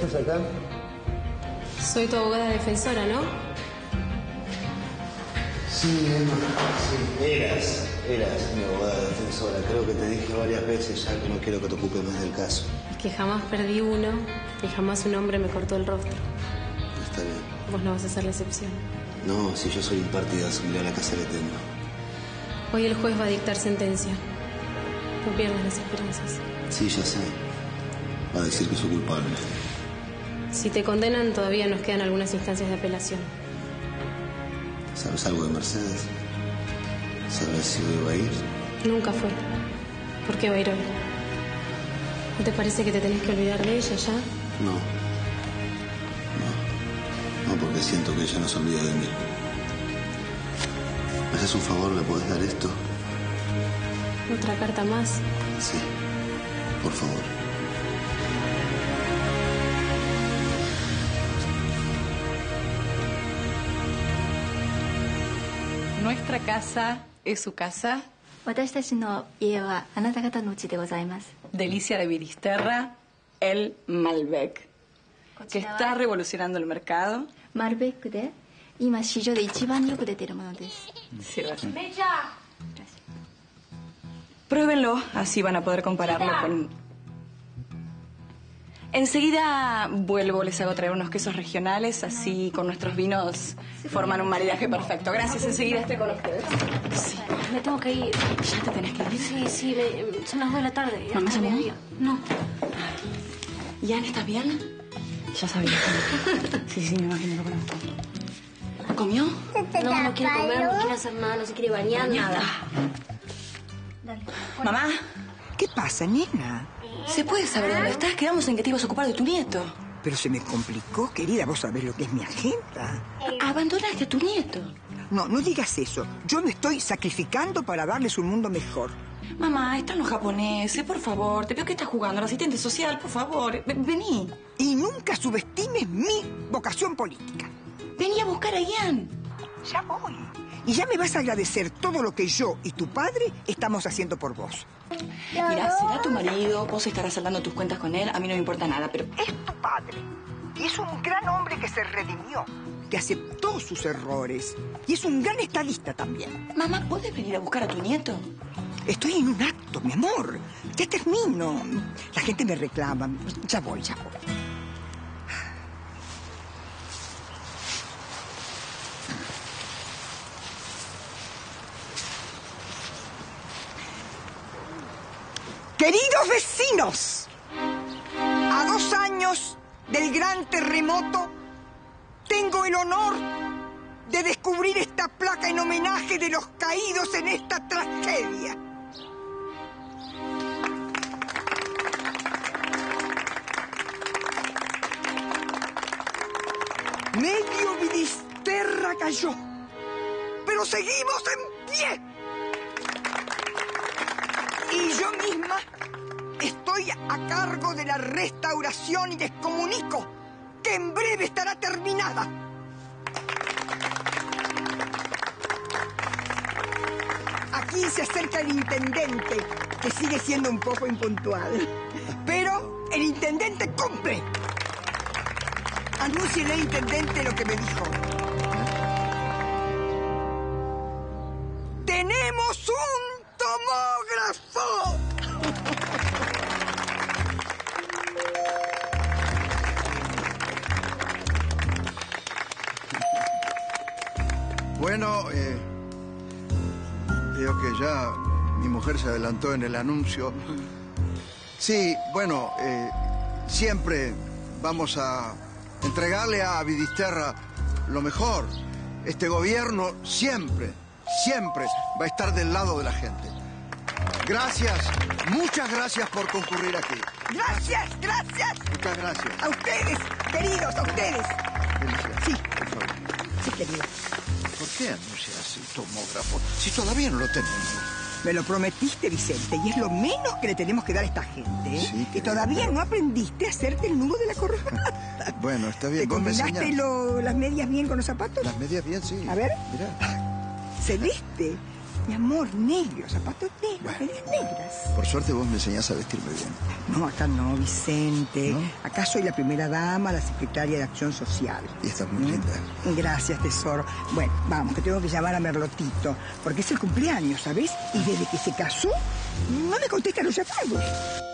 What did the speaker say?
haces acá? Soy tu abogada defensora, ¿no? Sí, Emma, sí. Eras mi abogada defensora. Creo que te dije varias veces ya que no quiero que te ocupes más del caso. Es que jamás perdí uno y jamás un hombre me cortó el rostro. Está bien. Vos no vas a ser la excepción. No, si yo soy impartidazo, mirá la casa que tengo. Hoy el juez va a dictar sentencia. No pierdas las esperanzas. Sí, ya sé. Va a decir que soy culpable. Si te condenan, todavía nos quedan algunas instancias de apelación. ¿Sabes algo de Mercedes? ¿Sabes si hoy va a ir? Nunca fue. ¿Por qué va a ir hoy? ¿No te parece que te tenés que olvidar de ella ya? No. No, porque siento que ella no se olvida de mí. ¿Me haces un favor? ¿Me podés dar esto? ¿Otra carta más? Sí. Por favor. Nuestra casa es su casa. 私たちの家はあなた方の家でございます。 Delicia de Vidisterra, el Malbec, que está revolucionando el mercado. マルベックで今市場で一番よく出ているものです。 Pruébenlo, así van a poder compararlo con... Enseguida vuelvo, les hago traer unos quesos regionales, así con nuestros vinos forman un maridaje perfecto. Gracias, enseguida estoy con ustedes. Sí. Me tengo que ir. ¿Ya te tenés que ir? Sí, son las 2 de la tarde. ¿Mamá se llamó? No. ¿Ian, estás bien? Ya sabía. Sí, me imagino, lo conozco. ¿Comió? No quiere comer, no quiere hacer nada, no se quiere bañar, nada. Mamá, ¿Qué pasa, nena? ¿se puede saber dónde estás? Quedamos en que te ibas a ocupar de tu nieto. Pero se me complicó, querida. Vos sabés lo que es mi agenda. Abandonaste a tu nieto. No digas eso. Yo me estoy sacrificando para darles un mundo mejor. Mamá, están los japoneses, por favor. Te veo que estás jugando al asistente social, por favor. Vení. Y nunca subestimes mi vocación política. Vení a buscar a Ian. Ya voy. Y ya me vas a agradecer todo lo que yo y tu padre estamos haciendo por vos. Mira, será tu marido, vos estarás saldando tus cuentas con él, a mí no me importa nada, pero... Es tu padre. Y es un gran hombre que se redimió, que aceptó sus errores. Y es un gran estadista también. Mamá, ¿puedes venir a buscar a tu nieto? Estoy en un acto, mi amor. Ya termino. La gente me reclama. Ya voy. Queridos vecinos, a 2 años del gran terremoto, tengo el honor de descubrir esta placa en homenaje de los caídos en esta tragedia. Medio Vidisterra cayó, pero seguimos en pie. Y yo misma estoy a cargo de la restauración y les comunico que en breve estará terminada. Aquí se acerca el intendente, que sigue siendo un poco impuntual. Pero el intendente cumple. Anúnciele al intendente lo que me dijo. ¡Tenemos un tomógrafo! Bueno, veo que ya mi mujer se adelantó en el anuncio. Sí, bueno, siempre vamos a entregarle a Vidisterra lo mejor. Este gobierno siempre va a estar del lado de la gente. Gracias, muchas gracias por concurrir aquí. Gracias. Muchas gracias. A ustedes, queridos, a ustedes. Delicia, Sí. por favor. Sí, querido. ¿Por qué anuncias el tomógrafo si todavía no lo tenemos? Me lo prometiste, Vicente, y es lo menos que le tenemos que dar a esta gente, ¿eh? Sí, que todavía no aprendiste a hacerte el nudo de la corbata. Bueno, está bien. ¿Te Vos me combinaste enseñás. las medias bien con los zapatos? Las medias bien, sí. A ver. Mirá. Celeste, Mi amor, negros, zapatos negros, medias negras. Por suerte vos me enseñás a vestirme bien. No, acá no, Vicente. ¿No? Acá soy la primera dama, la secretaria de Acción Social. Y estás muy linda. Gracias, tesoro. Bueno, vamos, que tengo que llamar a Merlotito, porque es el cumpleaños, ¿sabes? Y desde que se casó, no me contesta los llamados.